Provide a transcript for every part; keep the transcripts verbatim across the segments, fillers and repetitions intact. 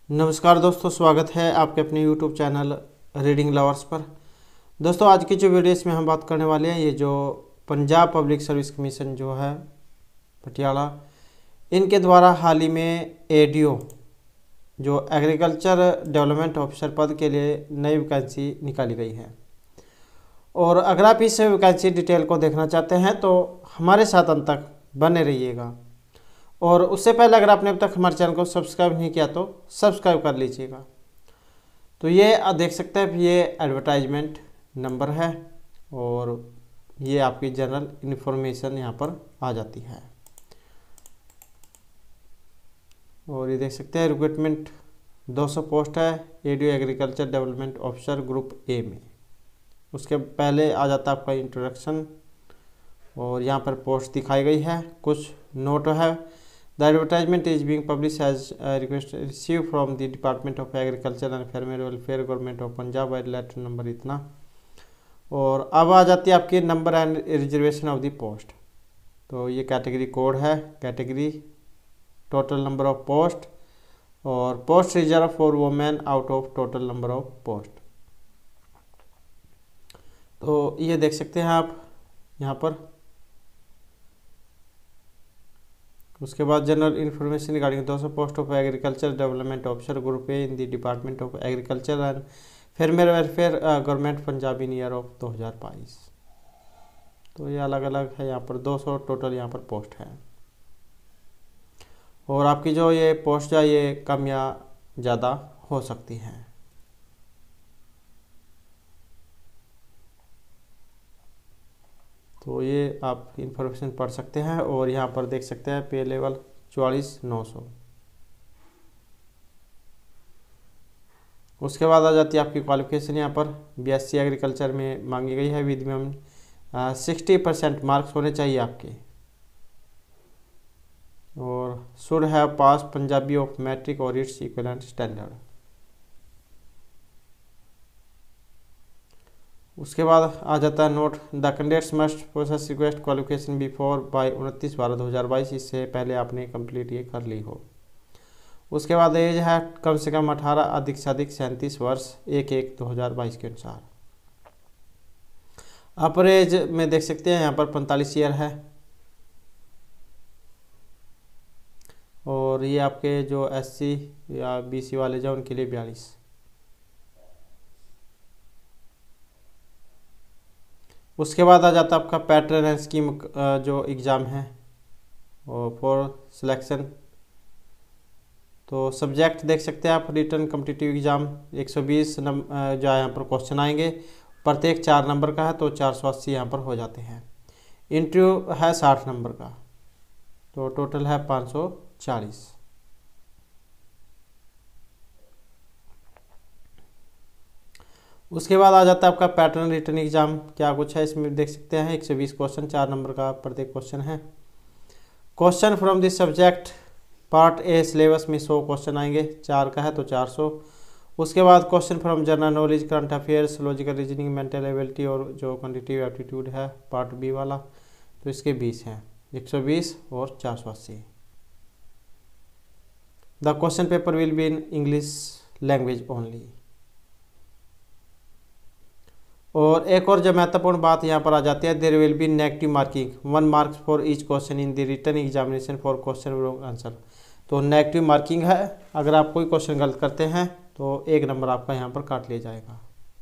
नमस्कार दोस्तों, स्वागत है आपके अपने यूट्यूब चैनल रीडिंग लवर्स पर। दोस्तों, आज की जो वीडियो इसमें हम बात करने वाले हैं, ये जो पंजाब पब्लिक सर्विस कमीशन जो है पटियाला, इनके द्वारा हाल ही में एडीओ जो एग्रीकल्चर डेवलपमेंट ऑफिसर पद के लिए नई वैकेंसी निकाली गई है। और अगर आप इस वैकेंसी डिटेल को देखना चाहते हैं तो हमारे साथ अंत तक बने रहिएगा। और उससे पहले अगर आपने अब तक हमारे चैनल को सब्सक्राइब नहीं किया तो सब्सक्राइब कर लीजिएगा। तो ये देख सकते हैं, ये एडवर्टाइजमेंट नंबर है और ये आपकी जनरल इन्फॉर्मेशन यहाँ पर आ जाती है। और ये देख सकते हैं, रिक्रूटमेंट दो सौ पोस्ट है ADO agriculture development officer group A में। उसके पहले आ जाता है आपका इंट्रोडक्शन और यहाँ पर पोस्ट दिखाई गई है, कुछ नोट है। The advertisement is being publish as request receive from the department of agriculture and farmer welfare government of Punjab by letter number इतना। और अब आ जाती है आपकी number and reservation of the post. तो ये कैटेगरी कोड है, category, total number of post और post reserve for women out of total number of post. तो ये देख सकते हैं आप यहाँ पर। उसके बाद जनरल इन्फॉर्मेशन रिगार्डिंग दो सौ post of agriculture development officer group A in the department of agriculture and farmer welfare government Punjab in year of दो हज़ार बाईस। तो ये अलग अलग है, यहाँ पर दो सौ टोटल यहाँ पर पोस्ट है। और आपकी जो ये पोस्ट है ये कम या ज़्यादा हो सकती है। तो ये आप इंफॉर्मेशन पढ़ सकते हैं। और यहाँ पर देख सकते हैं पे लेवल चौवालीस नौ सौ। उसके बाद आ जाती है आपकी क्वालिफिकेशन। यहाँ पर बीएससी एग्रीकल्चर में मांगी गई है with minimum sixty percent marks होने चाहिए आपके। और should have pass Punjabi of matric और इट्स इक्विवेलेंट स्टैंडर्ड। उसके बाद आ जाता है note, the candidates must process request qualification before by उनतीस बारह दो हज़ार बाईस। इससे पहले आपने कंप्लीट ये कर ली हो। उसके बाद एज है कम से कम अठारह, अधिक से अधिक सैंतीस वर्ष, एक एक दो हज़ार बाईस के अनुसार। अपर एज में देख सकते हैं यहाँ पर पैंतालीस ईयर है। और ये आपके जो एससी या बीसी वाले जो उनके लिए बयालीस। उसके बाद आ जाता है आपका पैटर्न एंड स्कीम जो एग्ज़ाम है और फॉर सिलेक्शन। तो सब्जेक्ट देख सकते हैं आप, रिटन कॉम्पिटिटिव एग्ज़ाम एक सौ बीस नंबर जो है यहाँ पर क्वेश्चन आएंगे, प्रत्येक चार नंबर का है तो चार सौ अस्सी यहाँ पर हो जाते हैं। इंटरव्यू है साठ नंबर का, तो टोटल है पाँच सौ चालीस। उसके बाद आ जाता है आपका पैटर्न रिटर्न एग्जाम, क्या कुछ है इसमें देख सकते हैं। एक सौ बीस क्वेश्चन, चार नंबर का प्रत्येक क्वेश्चन है। Question from this subject part A syllabus में सौ क्वेश्चन आएंगे, चार का है तो चार सौ। उसके बाद question from general knowledge, current affairs, logical reasoning, mental ability और जो क्वान्टिटेटिव एप्टीट्यूड है पार्ट बी वाला, तो इसके बीस हैं, एक सौ बीस और चार सौ अस्सी। The question paper will be in English language only. और एक और जो महत्वपूर्ण बात यहाँ पर आ जाती है, there will be negative marking, one marks for each question in the written examination for question wrong answer. तो नेगेटिव मार्किंग है, अगर आप कोई क्वेश्चन गलत करते हैं तो एक नंबर आपका यहाँ पर काट लिया जाएगा।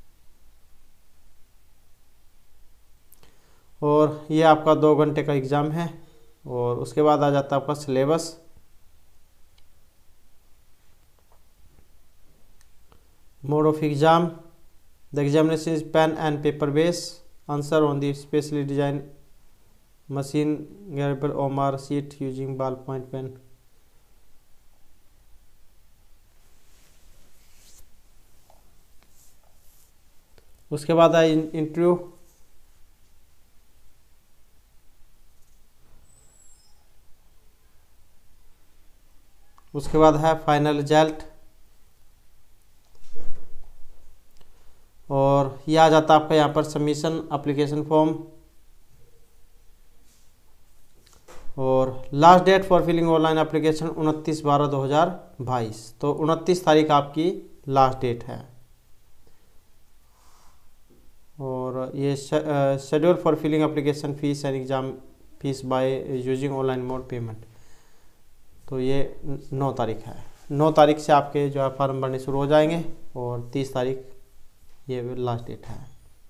और ये आपका दो घंटे का एग्ज़ाम है। और उसके बाद आ जाता है आपका syllabus. Mode of exam, the examination is pen and paper based, answer on the specially designed machine grabber O M R sheet using ballpoint pen। उसके बाद है इंटरव्यू। उसके बाद है फाइनल रिजल्ट। और ये आ जाता है आपका यहाँ पर सबमिशन एप्लीकेशन फॉर्म और last date for filling online application उनतीस बारह दो हज़ार बाईस, तो उनतीस तारीख आपकी लास्ट डेट है। और ये schedule for filling application fees and exam fees by using online mode payment, तो ये नौ तारीख है। नौ तारीख से आपके जो है फॉर्म भरने शुरू हो जाएंगे और तीस तारीख ये लास्ट डेट है।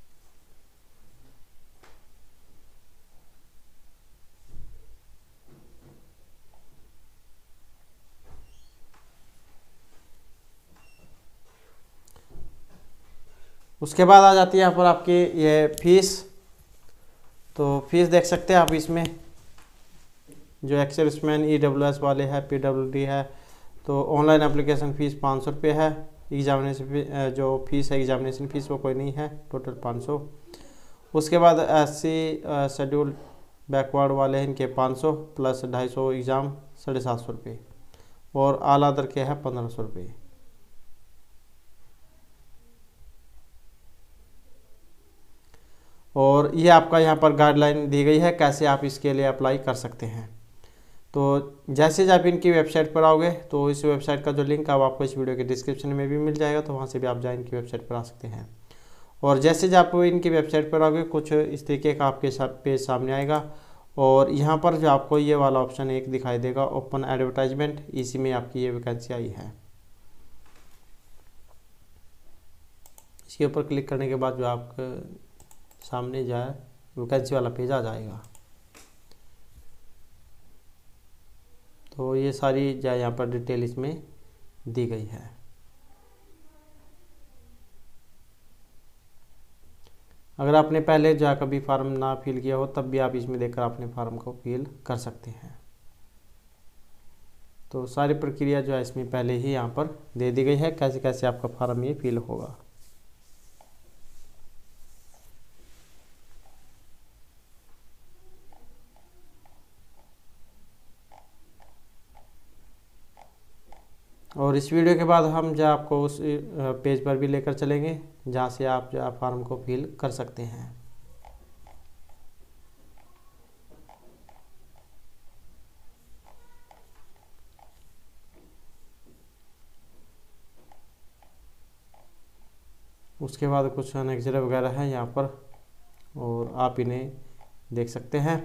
उसके बाद आ जाती है यहाँ पर आपकी ये फीस। तो फीस देख सकते हैं आप इसमें, जो एक्सेसमैन ई डब्ल्यू एस वाले हैं, पी डब्ल्यू डी है, तो ऑनलाइन एप्लीकेशन फ़ीस पाँच सौ रुपये है। एग्जामिनेशन फी जो फीस है एग्जामिनेशन फ़ीस वो कोई नहीं है, टोटल पाँच सौ। उसके बाद एस सी शेड्यूल बैकवर्ड वाले हैं, इनके पाँच सौ प्लस ढाई सौ एग्ज़ाम साढ़े सात सौ रुपये, और आला अदर के है पंद्रह सौ रुपये। और ये आपका यहाँ पर गाइडलाइन दी गई है कैसे आप इसके लिए अप्लाई कर सकते हैं। तो जैसे आप इनकी वेबसाइट पर आओगे तो इस वेबसाइट का जो लिंक है वो आपको इस वीडियो के डिस्क्रिप्शन में भी मिल जाएगा, तो वहाँ से भी आप जाए इनकी वेबसाइट पर आ सकते हैं। और जैसे जब आप इनकी वेबसाइट पर आओगे कुछ इस तरीके का आपके साथ पेज सामने आएगा, और यहाँ पर जो आपको ये वाला ऑप्शन एक दिखाई देगा ओपन एडवर्टाइजमेंट, इसी में आपकी ये वैकेंसी आई है। इसके ऊपर क्लिक करने के बाद जो आपके सामने जाए वैकेंसी वाला पेज आ जाएगा। तो ये सारी जो यहाँ पर डिटेल इसमें दी गई है। अगर आपने पहले जो है कभी फार्म ना फिल किया हो तब भी आप इसमें देखकर अपने फार्म को फिल कर सकते हैं। तो सारी प्रक्रिया जो है इसमें पहले ही यहाँ पर दे दी गई है, कैसे कैसे आपका फार्म ये फिल होगा। और इस वीडियो के बाद हम जो आपको उस पेज पर भी लेकर चलेंगे जहाँ से आप जो फॉर्म को फिल कर सकते हैं। उसके बाद कुछ अनेक्जर वगैरह है यहाँ पर, और आप इन्हें देख सकते हैं।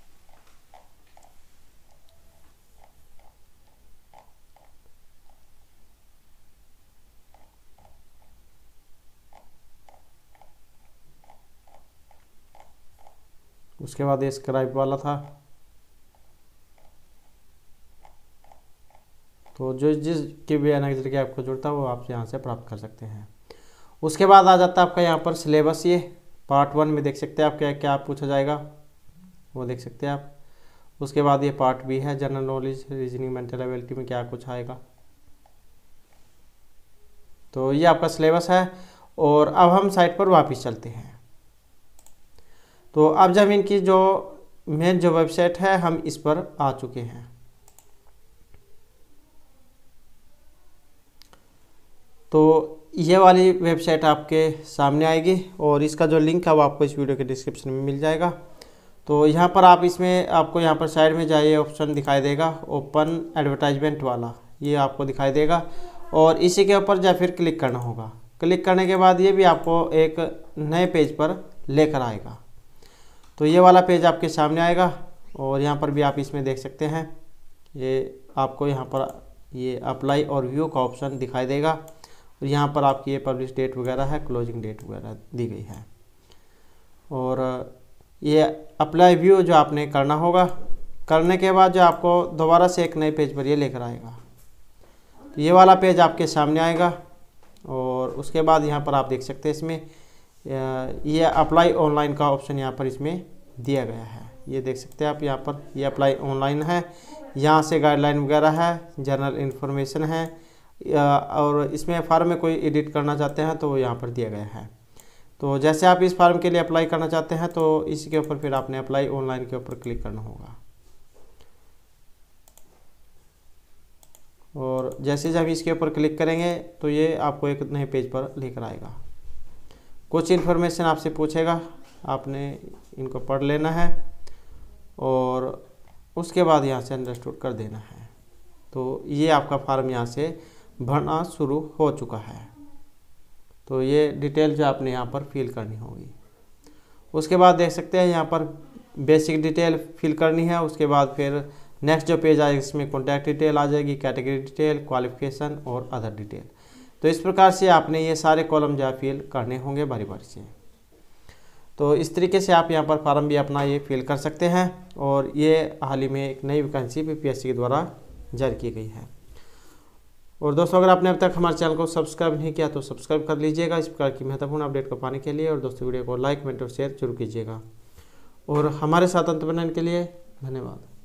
उसके बाद ये स्क्राइब वाला था, तो जो जिस के भी एनेक्जर की आपको जरूरत है वो आप यहाँ से प्राप्त कर सकते हैं। उसके बाद आ जाता है आपका यहाँ पर सिलेबस। ये पार्ट वन में देख सकते हैं आप क्या क्या पूछा जाएगा वो देख सकते हैं आप। उसके बाद ये पार्ट बी है general knowledge reasoning mental ability में क्या कुछ आएगा। तो ये आपका सिलेबस है। और अब हम साइट पर वापस चलते हैं। तो अब जब इनकी जो मेन जो वेबसाइट है हम इस पर आ चुके हैं। तो ये वाली वेबसाइट आपके सामने आएगी और इसका जो लिंक है वो आपको इस वीडियो के डिस्क्रिप्शन में मिल जाएगा। तो यहाँ पर आप इसमें आपको यहाँ पर साइड में जाइए ऑप्शन दिखाई देगा ओपन एडवर्टाइजमेंट वाला, ये आपको दिखाई देगा और इसी के ऊपर जा फिर क्लिक करना होगा। क्लिक करने के बाद ये भी आपको एक नए पेज पर लेकर आएगा। तो ये वाला पेज आपके सामने आएगा और यहाँ पर भी आप इसमें देख सकते हैं ये आपको यहाँ पर ये अप्लाई और व्यू का ऑप्शन दिखाई देगा और यहाँ पर आपकी ये पब्लिश डेट वगैरह है, क्लोजिंग डेट वगैरह दी गई है। और ये अप्लाई व्यू जो आपने करना होगा, करने के बाद जो आपको दोबारा से एक नए पेज पर ये लेकर आएगा। तो ये वाला पेज आपके सामने आएगा और उसके बाद यहाँ पर आप देख सकते हैं इसमें ये अप्लाई ऑनलाइन का ऑप्शन यहाँ पर इसमें दिया गया है। ये देख सकते हैं आप यहाँ पर ये अप्लाई ऑनलाइन है, यहाँ से गाइडलाइन वगैरह है, जनरल इन्फॉर्मेशन है और इसमें फार्म में कोई एडिट करना चाहते हैं तो वो यहाँ पर दिया गया है। तो जैसे आप इस फार्म के लिए अप्लाई करना चाहते हैं तो इसी के ऊपर फिर आपने अप्लाई ऑनलाइन के ऊपर क्लिक करना होगा। और जैसे जब इसके ऊपर क्लिक करेंगे तो ये आपको एक नए पेज पर लेकर आएगा। कुछ इन्फॉर्मेशन आपसे पूछेगा, आपने इनको पढ़ लेना है और उसके बाद यहाँ से अंडरस्टूड कर देना है। तो ये आपका फॉर्म यहाँ से भरना शुरू हो चुका है। तो ये डिटेल जो आपने यहाँ पर फिल करनी होगी। उसके बाद देख सकते हैं यहाँ पर बेसिक डिटेल फिल करनी है। उसके बाद फिर नेक्स्ट जो पेज आएगा इसमें कॉन्टैक्ट डिटेल आ जाएगी, कैटेगरी डिटेल, क्वालिफिकेशन और अदर डिटेल। तो इस प्रकार से आपने ये सारे कॉलम जो है फिल करने होंगे बारी बारी से। तो इस तरीके से आप यहाँ पर फॉर्म भी अपना ये फिल कर सकते हैं। और ये हाल ही में एक नई वैकेंसी बीपीएससी के द्वारा जारी की गई है। और दोस्तों अगर आपने अब तक हमारे चैनल को सब्सक्राइब नहीं किया तो सब्सक्राइब कर लीजिएगा इस प्रकार की महत्वपूर्ण अपडेट को पाने के लिए। और दोस्तों वीडियो को लाइक, कमेंट और शेयर जरूर कीजिएगा। और हमारे साथ अंत बनाने के लिए धन्यवाद।